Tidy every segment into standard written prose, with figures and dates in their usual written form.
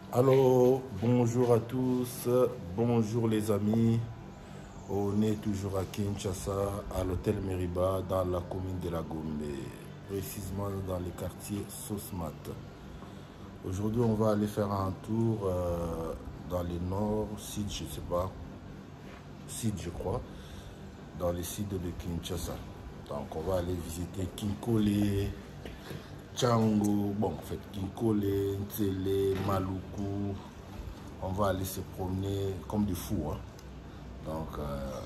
Alors, bonjour à tous, bonjour les amis. On est toujours à Kinshasa, à l'hôtel Meriba, dans la commune de la Gombe, précisément dans le quartier Sosmat. Aujourd'hui, on va aller faire un tour dans le nord, sud, je ne sais pas, sud je crois, dans le sud de Kinshasa. Donc, on va aller visiter Kinkole, Tchango, bon, en fait, Kinkole, Ntsele, Maluku. On va aller se promener comme des fous. Hein. Donc,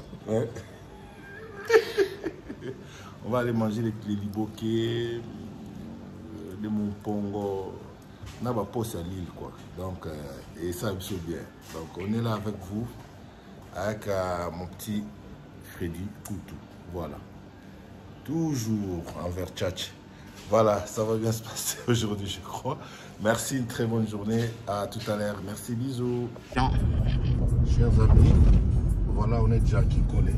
on va aller manger les liboquets, les moupongo. On a pas poste à l'île, quoi. Donc, et ça, c'est bien. Donc, on est là avec vous, avec mon petit Freddy Koutou. Voilà. Toujours envers Tchatch. Voilà, ça va bien se passer aujourd'hui, je crois. Merci, une très bonne journée. À tout à l'heure. Merci, bisous. Chers amis, voilà, on est déjà à Kinkole.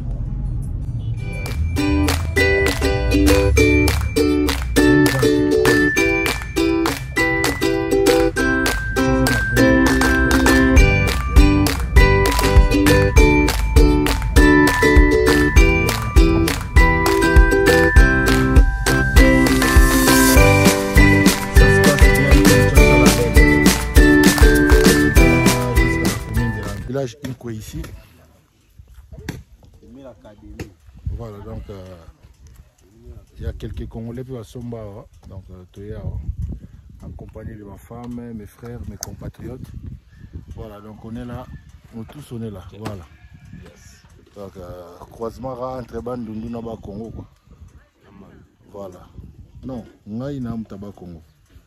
Village Inkwe ici. Voilà, donc il y a quelques Congolais puis à Somba, donc en compagnie de ma femme, mes frères, mes compatriotes. Voilà, donc on est là, nous tous on est là, voilà. Donc croisement entre Bandundu et Congo quoi. Voilà. Non, ngai na mtaba Congo.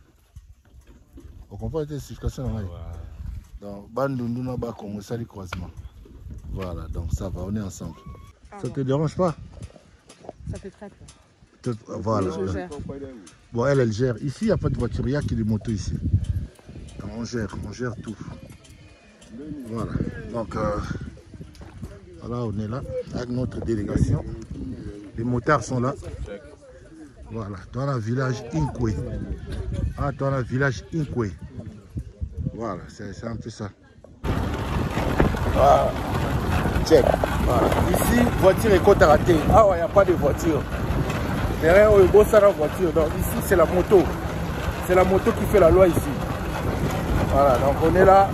On comprend cette signification ngai. Donc Bandundu et Congo, ça le croisement. Voilà, donc ça va, on est ensemble. Ça te dérange pas? Ça fait très peur. Voilà. Bon, elle gère. Ici, il n'y a pas de voiture, il n'y a que des motos ici. Donc, on gère tout. Voilà. Donc, voilà, on est là avec notre délégation. Les motards sont là. Voilà, dans le village Inkwe. Ah, dans le village Inkwe. Voilà, c'est un peu ça. Voilà. Check. Voilà. Ici, voiture est côte à rater. Ah ouais, il n'y a pas de voiture. Derrière, il y a une voiture. Donc ici, c'est la moto. C'est la moto qui fait la loi ici. Voilà, donc on est là.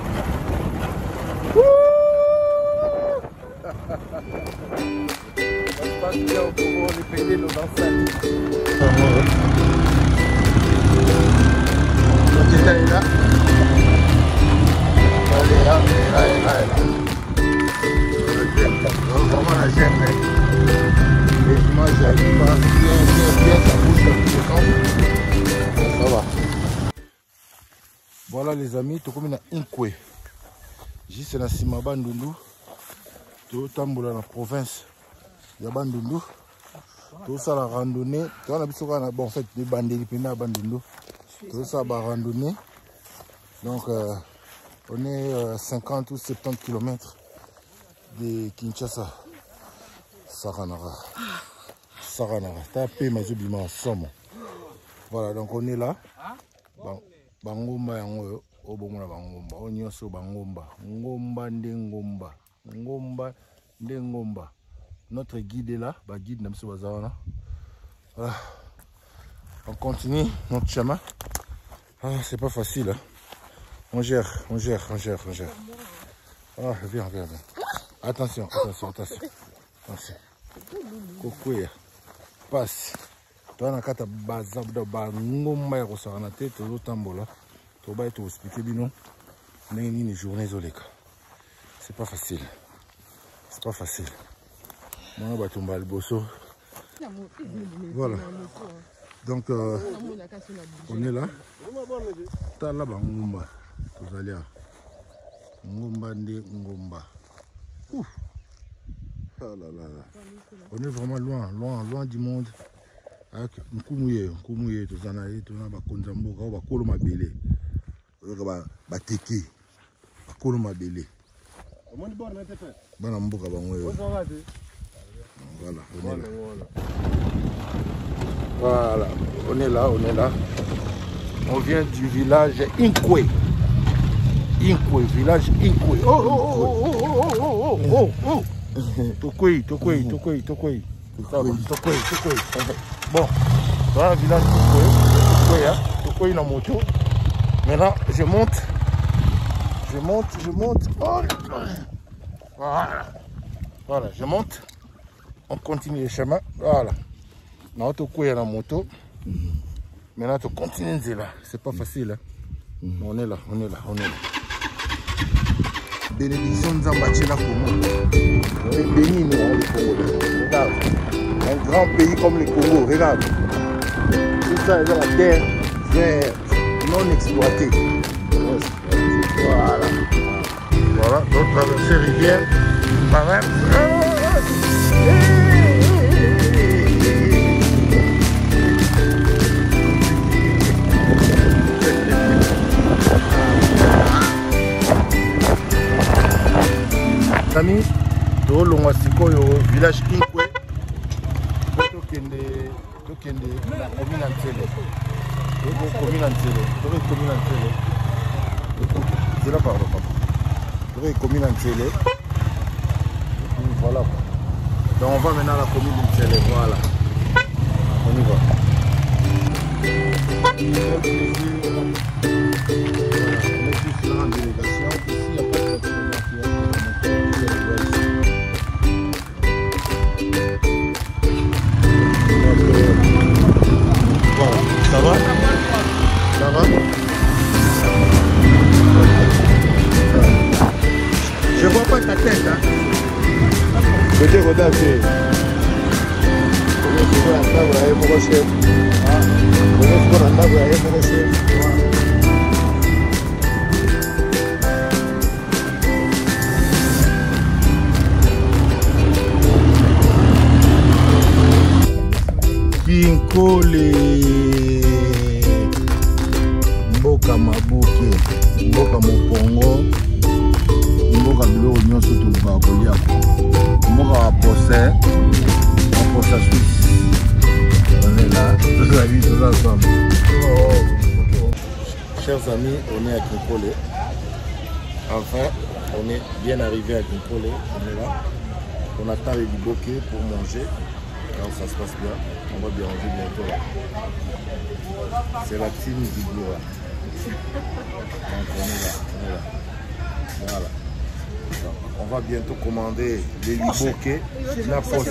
On est pété nos enceintes. Donc elle est là. Elle est là, elle est là. Vraiment la gêne, les images n'arrivent pas bien, ça bouge ça va. Voilà les amis, tout comme on a Inkwe. Juste na sima Bandundu, tout tamboula dans la province de Bandundu. Tout ça la randonnée, on a besoin de bon en fait des bandits qui à Bandundu. Tout ça va randonnée. Donc on est 50 ou 70 km de Kinshasa. Saranara. Tapé Mazubima ensemble. Voilà, donc on est là. Bangomba yango obomona bangomba. Onyoso bangomba. Ngomba ndengomba. Ngomba ndengomba. Notre guide est là. Bah guide namso bazawana. Voilà. On continue notre chemin. Ah, c'est pas facile. Hein. On gère. Ah, viens. Attention. Kokwea. Passe. Toi, on a quatre bazab de bangomba et ressort tête, tout tambola. Tout bas et tout expliquer bino. Une journée zoleka. C'est pas facile. Moi, on va tomber le bosso. Voilà. Donc, on est là. T'as là, bangomba. Tout allez. Ngomba ndi ngomba. Ouf. Ah là là. On est vraiment loin du monde. Avec Nkumuye, tout ça, tout ça, Konzamboka, Bakolo Mabele. Bateke. Bakolo Mabele. Banamboka Bangwe. Voilà, on est là. On vient du village Inkwe. Inkwe, village Inkwe. Oh. Tokwei. Bon, voilà, village Tokwei dans moto. Maintenant, je monte. Oh, voilà, je monte. On continue le chemin. Voilà. Dans Tokwei dans moto. Maintenant, tu continues là. C'est pas facile. Hein? On est là. Bénédiction de Zambachela Congo. On est bénis, nous, le Congo. Regarde. Un grand pays comme le Congo, regarde. Tout ça est dans la terre verte, non exploitée. Voilà, donc traverser rivière. Amis, au village Inkwe, tokende la commune Ntsele. C'est là pardon. Commune Ntsele. Voilà. Donc on va maintenant à la commune Ntsele. Voilà. On y va. On est tous là en délégation. Ici, il n'y a pas de Ça va? Je vois pas ta tête, hein? Je te regarde. Kinkole Mboka Mabuke Mboka Mopongo Mboka biloko nyonso tolobaka kolia Mboka wa Posa Suisse. On est là, tous ensemble. Chers amis, on est à Kinkole. Enfin, on est bien arrivé à Kinkole. On est là. On attend les bokeh pour manger. Quand ça se passe bien, on va bien manger bientôt. C'est la team du Goura. Donc on est là. Voilà. On va bientôt commander les bokeh. La poche.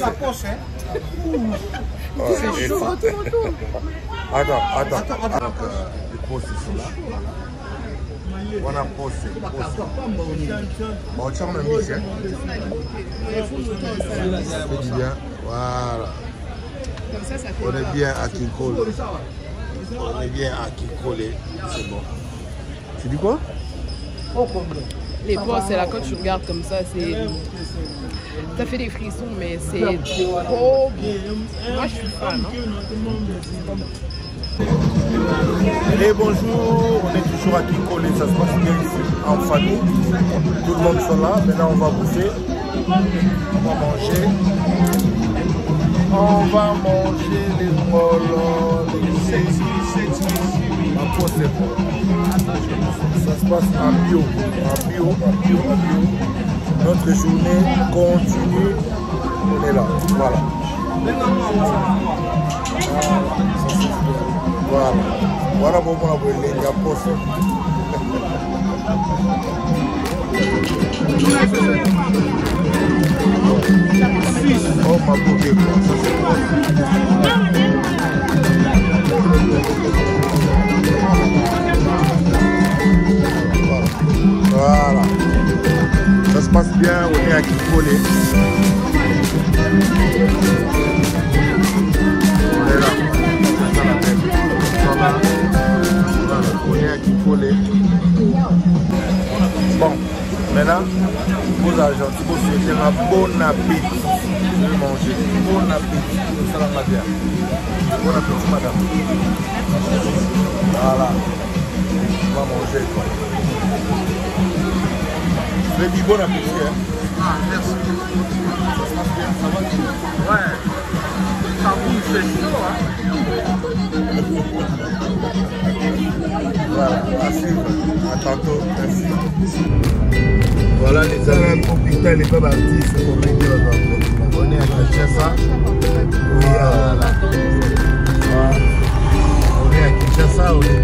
Attends. Les postes sont là. On a posé. Bon, tu as même mis, hein? C'est bien. Voilà. On est bien à Kinkole. C'est bon. Tu dis quoi? Les postes, c'est là quand tu regardes comme ça, c'est. Ça fait des frissons, mais c'est trop bien. Moi, je suis fan. Hein? Et bonjour, on est toujours à Kinkole, ça se passe bien ici, en famille. Tout le monde sont là, maintenant on va bouffer. On va manger les molons, les ça se passe en bio. Notre journée continue. On est là, voilà. Voilà pourquoi on a les poste. Oh ma bouquet, voilà. Ça se passe bien, on est à Kinkole. On est là. On est à Kinkole. Bon, maintenant, vos agents, si vous souhaitez un bon appétit, je vais manger. Bon appétit, ça va bien. Bon appétit, madame. Voilà. On va manger quoi. Je vais dire bon appétit. Hein. Ah, merci. Ça se passe bien, ça va bien. Ouais. Ça bouge, c'est chaud, hein. Voilà, à suivre. À tantôt. Merci. Voilà les amis. Hôpital et pas artistes, on est à Kinshasa. Oui, voilà. On est à Kinshasa, on est